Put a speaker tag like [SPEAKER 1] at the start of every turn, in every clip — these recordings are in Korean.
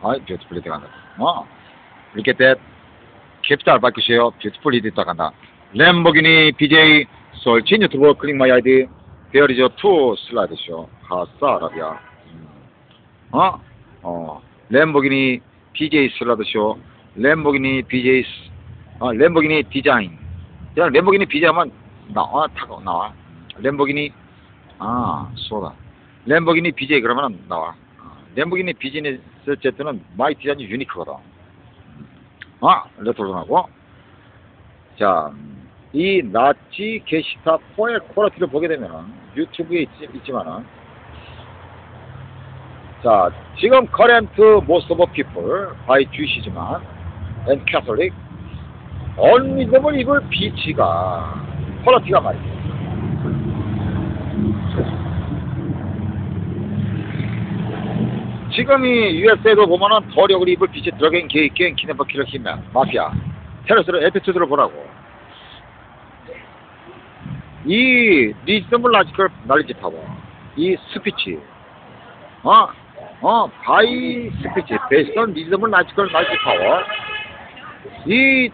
[SPEAKER 1] beautifully 간다. look at that. capital 밝히세요. beautifully 간다. 램보기니 BJ search in YouTube click my ID. there is a two slide show. 하사라비아. 램보기니 BJ 슬라드 쇼. 램보기니 BJ 램보기니 디자인. 그냥 램보기니 BJ 하면 나와. 램보기니 쏘다. 램보기니 BJ 그러면 나와. 램보기니 비즈니스 제트는 마이 디자인이 유니크거든. 레트로하고. 자, 이 나치 게시타 4의 퀄리티를 보게 되면은 유튜브에 있지만은 자, 지금 current most of people by Jewish이지만 and Catholic unreasonable evil 비치가 퀄리티가 말이죠. 지금 이 USA도 보면은 더력을 입을 빛이 드러긴 게이갱 키네버 킬러 힘맨 마피아 테러스를 에피소드를 보라고. 이 리즈널 라지컬 날리지 파워 이 스피치 바이 스피치 베이스던 리즈널 라지컬 날리지 파워 이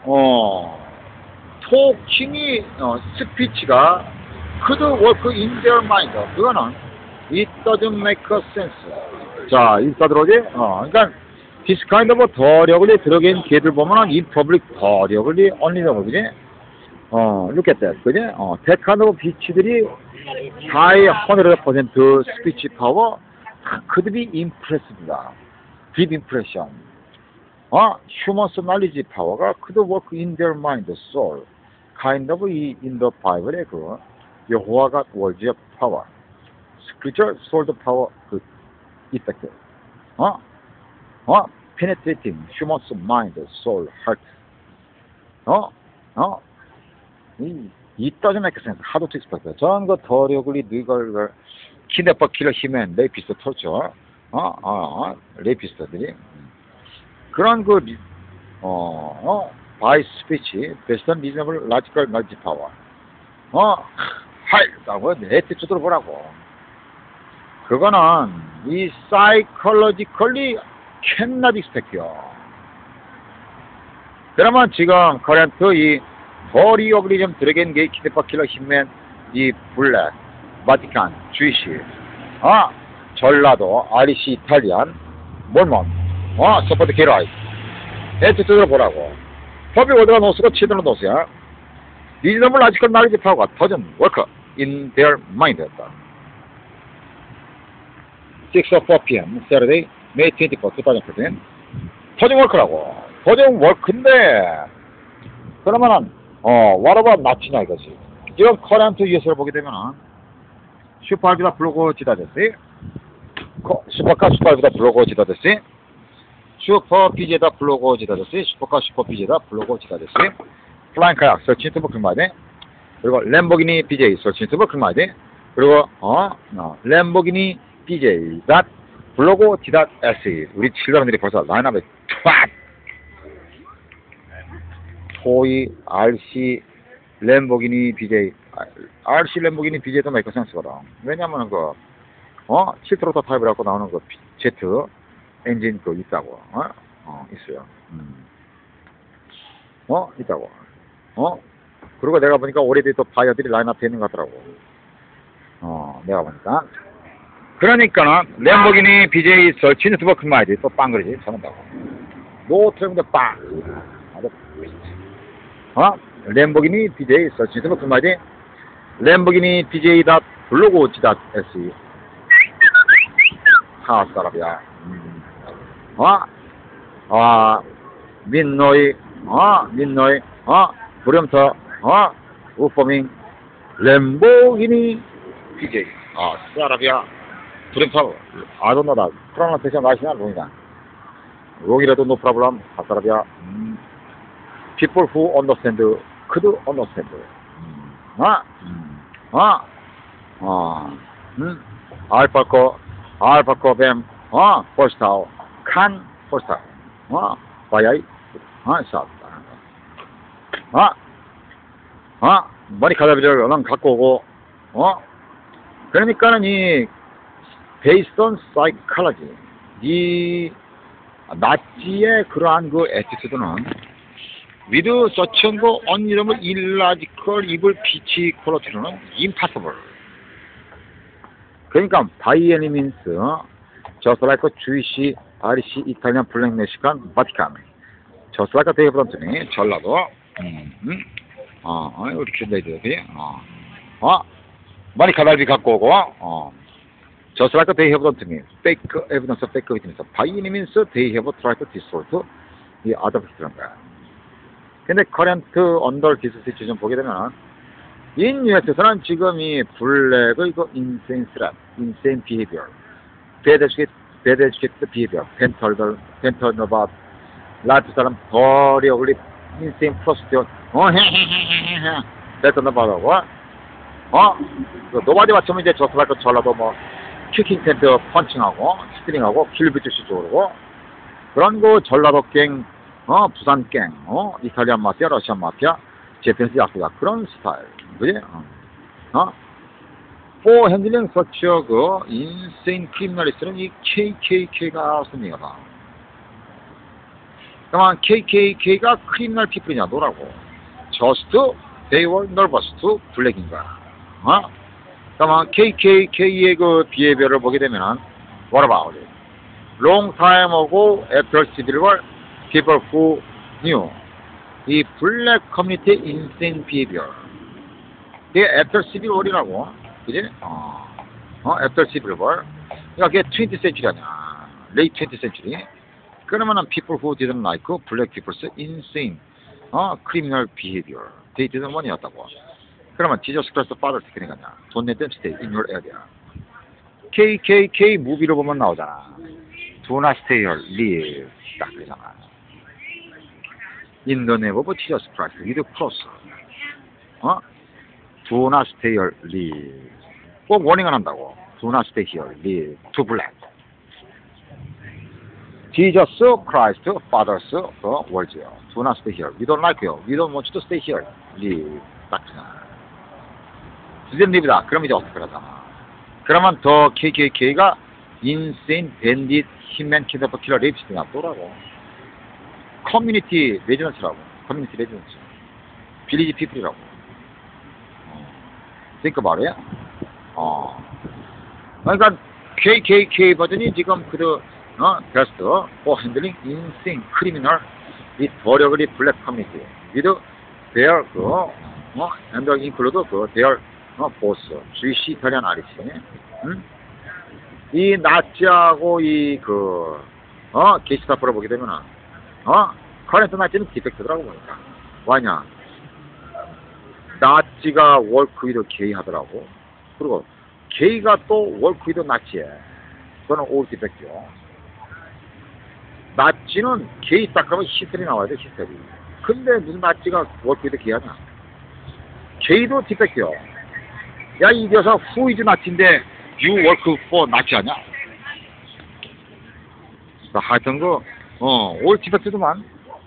[SPEAKER 1] 토킹이 스피치가 could work in their mind 그거는 it doesn't make sense. 자, 인싸 들어오지? 그러니까 this kind of 더력을 들어간 걔들 보면은 in public 더력을 only라고 그지? look at that, 그지? that kind of 비치들이 high 100% speech power could be impressive다. deep impression. human knowledge power가 could work in their mind, soul. kind of in the Bible의 그 여호와가 words power. spiritual soul power 그 effect. penetrating human mind, soul, heart. 이 doesn't make sense. How to explain? 저런 거 더력을 누가 키네퍼 킬러 힘엔 레이피스트 털죠. 레이피스트들이 그런 그 by speech, based on reasonable logical knowledge power. 하이라고 에티튜드를 보라고. 그거는 이 psychologically cannot expect요. 그러면 지금 커런트 이 버리 어그리즘 드래곤 게이 키네퍼 킬러 힘맨 이 블랙 바티칸 주이시 전라도 아리시 이탈리안 몰몬 서포트 게라이 에티튜드를 보라고. 법이 월드가 노스고 치드는 노스야. 리즈너블 라지컬 나리지 파워가 doesn't work in their mind였다. 6:04 p.m. Saturday, May 24, 2014. doesn't work라고. doesn't work인데 그러면은 what about 나치냐 이거지. 지금 커런트 US를 보게 되면은 슈퍼알비다 블로그 지다됐지. 슈퍼카 슈퍼알비다 블로그 지다됐지. 슈퍼 BJ다 블로그 지다됐지. 슈퍼카 슈퍼 BJ다 블로그 지다됐지. 플라잉 카약 설치 유튜브 클마이드. 그리고 램보기니 BJ 설치 유튜브 클마이드. 그리고 램보기니 BJ 닷 블로그 지닷 SE. 우리 칠러들이 벌써 라인업에 쫙 토이 RC 램보기니 BJ RC 램보기니 BJ도 메이커 센스거든. 왜냐면은 그 시트로터 타입을 갖고 나오는 그 제트 엔진 그 있다고. 있어요. 있다고. 그리고 내가 보니까 올해도 또 바이어들이 라인업 되는 것 같더라고. 내가 보니까. 그러니까는 램보기니 BJ 설치 유튜버 큰마이디 또 빵그러지 전한다고. 노트램드 빵. 램보기니 BJ 설치 유튜버 큰마이디 램보기니 BJ 닷 블로그 지닷 SE 하사라비아. 민노이 부렴터 우포밍 램보기니 BJ 사라비아 부렴터 아도나다 프라나테이션 마시나 로이나 로기라도 노 프로블럼 하사라비아 people who understand could understand 알파코 뱀 포스타오 칸 포스타오 바야이 사 머리 가다비를 얼른 갖고 오고 그러니까는 이 based on psychology 이 나치의 그러한 그 에티튜드는 with such an unreasonable, illogical, evil, peachy quality는 impossible. 그러니까 by any means, just like Jewish, Irish, Italian, Black, Mexican, Vatican, just like they have done to me, 전라도, 우리 큐레이터들이, 많이 가달비 갖고 오고, just like they have done to me, fake evidence, fake witness, by any means they have tried to distort 이 other people라는 거야. 근데 current under this situation 보게 되면, in US에서는 지금 이 블랙의 그 insane threat, insane behavior, bad educated behavior, pattern about large 사람 very ugly, insane prostitute, pattern about 노바디 맞추면 이제 저스랄 거 전라도 뭐 키킹 텐트 펀칭하고 스트링하고 킬비주시 쪽으로 그런 거 전라도 갱, 부산 갱, 이탈리안 마피아, 러시안 마피아, 제페니스 야쿠자 그런 스타일, 그지? For handling such a 그 insane criminalist는 이 KKK가 승리하다. 그러면 KKK가 criminal people이냐 노라고. Just they were nervous to black인 거야. 그러면 KKK의 그 behavior를 보게 되면은 what about it? Long time ago, after Civil War, people who knew 이 블랙 커뮤니티 insane behavior. 이게 after Civil War이라고, 그지? after Civil War. 그러니까 그게 20th century 아니야. late 20th century. 그러면은 people who didn't like black people's insane, criminal behavior. They didn't want 이었다고. 그러면 Jesus Christ Father 어떻게 되냐? Don't let them stay in your area. KKK 무비로 보면 나오잖아. Do not stay here, live. 딱 그러잖아. In the name of Jesus Christ, with the cross. Do not stay here, live. 꼭 워닝을 한다고. Do not stay here, live. To black. Jesus Christ, Father's words. Do not stay here. We don't like you. We don't want you to stay here, live. 딱 그러잖아. 지금 립이다. 그럼 이제 어떻게 하잖아. 그러면 더 KKK가 insane, bandit, hitman, kidnapper, killer, rapist냐 또라고. 커뮤니티 레지던스라고. 커뮤니티 레지던스. 빌리지 피플이라고. think about it. 그러니까 KKK 버전이 지금 베스트 for handling insane criminal with 더력의 블랙 커뮤니티 with their and include their 보스, 주이시, 이탈리안, 아리시. 이 나치하고 게시타프를 보게 되면은, 커렌트 나치는 디펙트더라고 보니까. 왜냐? 나치가 월크위도 게이 하더라고. 그리고 게이가 또 월크위도 나치해. 그거는 올 디펙트요. 나치는 게이 딱 하면 히스테리 나와야 돼, 히스테리. 근데 무슨 나치가 월크위도 게이 하냐? 게이도 디펙트요. 야, 이 녀석 후이즈 나치인데 you work for 나치 아냐? 하여튼 올 디펙트도만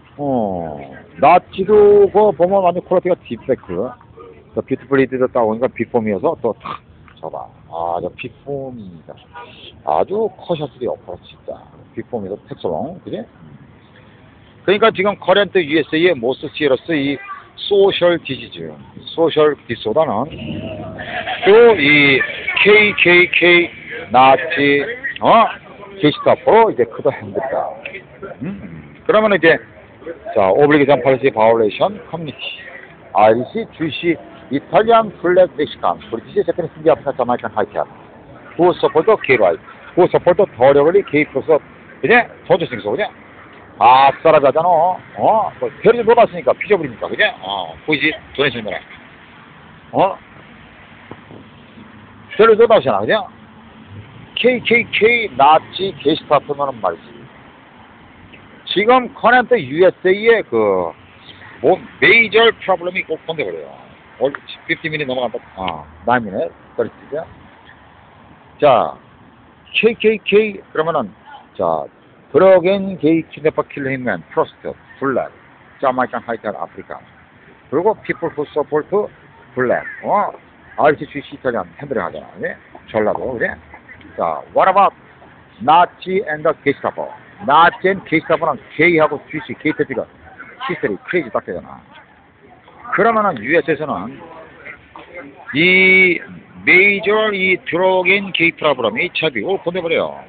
[SPEAKER 1] 나치도 보면 완전 퀄리티가 디펙트. 뷰티풀리드도 따오니까 빅폼이어서 또 탁 잡아. 저 빅폼이다. 아주 커셔스리 없어 진짜. 빅폼이도 텍스롱, 그지? 그러니까 지금 커렌트 USA의 모스트 시리어스 이 소셜 디지즈, 소셜 디소다는 또 이 KKK 나치 게시타포로 이제 크더 핸들다. 그러면 이제 오블리게이션 폴리시 바울레이션 커뮤니티 아이리시 주시 이탈리안 블랙 멕시칸 브리티시 제페니스 인디아 아프리카 자마이칸 하이티안 후 서포터 게이라이 후 서포터 더력을 게이 플러스 그냥 저주승소 그냥 아싸라자잖아. 페르지 돌았으니까 피져버리니까 그냥 보이지? 도네이션이네. 페르지 돌았잖아 그냥. KKK 나치 게시타프면은 말이지. 지금 커렌트 USA의 메이저 프로블럼이 꼭 건져버려요. 50minutes 넘어간다. 9minutes, 30minutes. 자, KKK 그러면은 드러그 앤 게이 키드내퍼 킬러 hitman, prostitute, 블랙, 자마이칸 하이티안 아프리카. 그리고 people who support 블랙, 아이티 주이시 이탈리안 핸들링 하잖아. 네? 전라도, 그래? 자, what about 나치 and the 게시타퍼? 나젠 게시타보랑 K하고 GC, 게이트가 시스템이 크레이지 딱 되잖아. 그러면은 US에서는 이 메이저 이 드러그 앤 게이 프로그램 HIV 올 건대버려요.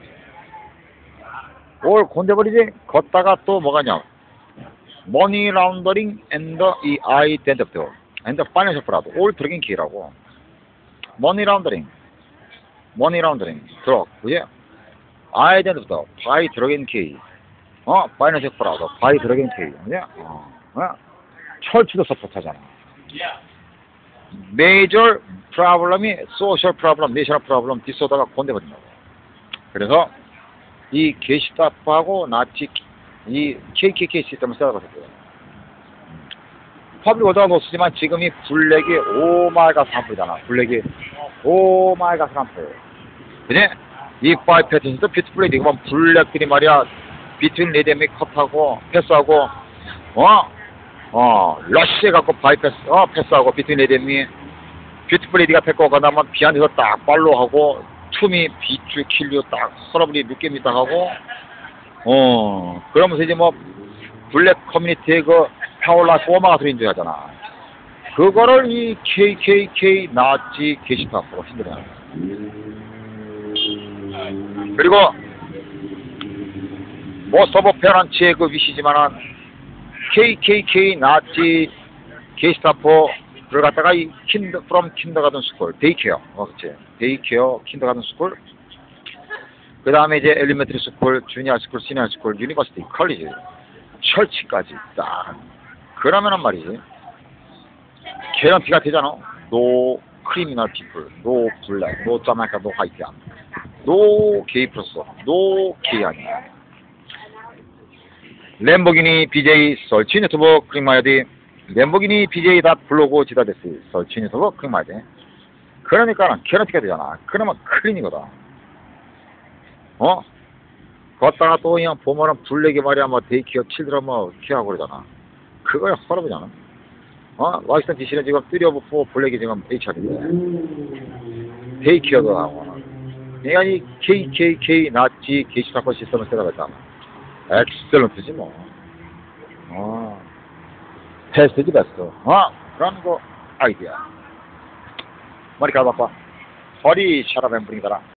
[SPEAKER 1] 올 건대버리지. 걷다가 또 뭐가냐? 머니 라운더링 앤더 이 아이덴티티 앤더 파이낸셜 프라드 올 드러그 앤 게이라고. 머니 라운더링 드러그 그지? 아이덴티티 바이 드러그 앤 게이 파이낸셜 프라드 바이 드러그 앤 게이 그지? 철치도 서포트하잖아. 메이저 프로블럼이 소셜 프로블럼, 내셔널 프로블럼 디소더가 건대버린다고. 그래서 이 게시타프하고 나치 이 KKK 시스템을 써가지고 퍼블릭 오더가 놓쓰지만 지금이 블랙이 오마이갓 산불이잖아. 블랙이 오마이갓 산불. 그지? 이 파이 패턴도 피트블랙이 보면 블랙들이 말이야 비트윈 레디엠이 컷하고 패스하고 러쉬해갖고 패스하고 비트윈 레디엠이 뷰티풀 레디가 패고 가다만 비안에서 딱 팔로우하고 툼이 비추 킬류 딱 서러블이 늦게입니다 하고 그러면서 이제 뭐 블랙 커뮤니티의 그 파울라 꼬마가 들어있는 하잖아. 그거를 이 KKK 나치 게시판으로 힘들어. 그리고 뭐 서버 페란치의 그 위시지만은 KKK 나치 게시타포 들어갔다가 이 from kindergarten school, 데이케어, 그렇지, 데이케어, kindergarten school. 그 다음에 이제 엘리멘터리 스쿨, 주니어 스쿨, 시니어 스쿨, 유니버시티, 컬리지, 철치까지 딱. 그러면은 말이지, 개런티가 되잖아. No criminal people, no black, no Jamaica, no white, no gay person, no gay 아니야. 램보기니 BJ 설치 유튜브 클릭 마야 돼. 램보기니 BJ 다 블로그 지다됐어. 설치 유튜브 클릭 마야 돼. 그러니까는 개런티가 되잖아. 그러면 클린이거든. 걷다가 또 그냥 보면은 블랙이 말이야 뭐 데이케어 칠드라 뭐 케어하고 그러잖아. 그거야 허러보잖아. 와이스턴 DC는 지금 3/4 블랙이 지금 HIV 데이케어도 하고. 내가 이 KKK 나치 게시타코 시스템을 생각했잖아. 엑셀런트지 뭐. 베스트지 베스트. 그런 거 아이디어. 머리 가봐봐. 허리 샤랍 앰플이더라.